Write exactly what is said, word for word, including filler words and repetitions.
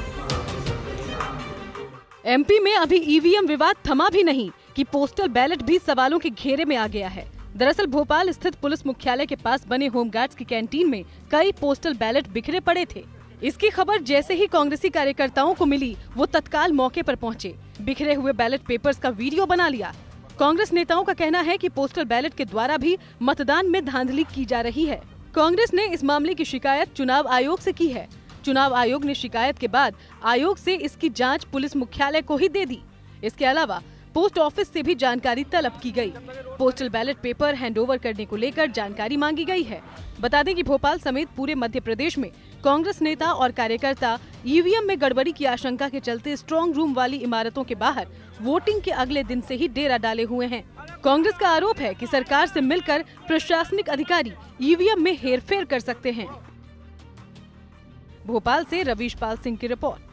MP में अभी EVM विवाद थमा भी नहीं कि पोस्टल बैलेट भी सवालों के घेरे में आ गया है। दरअसल भोपाल स्थित पुलिस मुख्यालय के पास बने होमगार्ड्स की कैंटीन में कई पोस्टल बैलेट बिखरे पड़े थे। इसकी खबर जैसे ही कांग्रेसी कार्यकर्ताओं को मिली, वो तत्काल मौके पर पहुंचे, बिखरे हुए बैलेट पेपर्स का वीडियो बना लिया। कांग्रेस नेताओं का कहना है कि पोस्टल बैलेट के द्वारा भी मतदान में धांधली की जा रही है। कांग्रेस ने इस मामले की शिकायत चुनाव आयोग से की है। चुनाव आयोग ने शिकायत के बाद आयोग से इसकी जांच पुलिस मुख्यालय को ही दे दी। इसके अलावा पोस्ट ऑफिस से भी जानकारी तलब की गई। पोस्टल बैलेट पेपर हैंडओवर करने को लेकर जानकारी मांगी गई है। बता दें कि भोपाल समेत पूरे मध्य प्रदेश में कांग्रेस नेता और कार्यकर्ता ईवीएम में गड़बड़ी की आशंका के चलते स्ट्रॉन्ग रूम वाली इमारतों के बाहर वोटिंग के अगले दिन से ही डेरा डाले हुए हैं। कांग्रेस का आरोप है कि सरकार से मिलकर प्रशासनिक अधिकारी ईवीएम में हेरफेर कर सकते हैं। भोपाल से रवीश पाल सिंह की रिपोर्ट।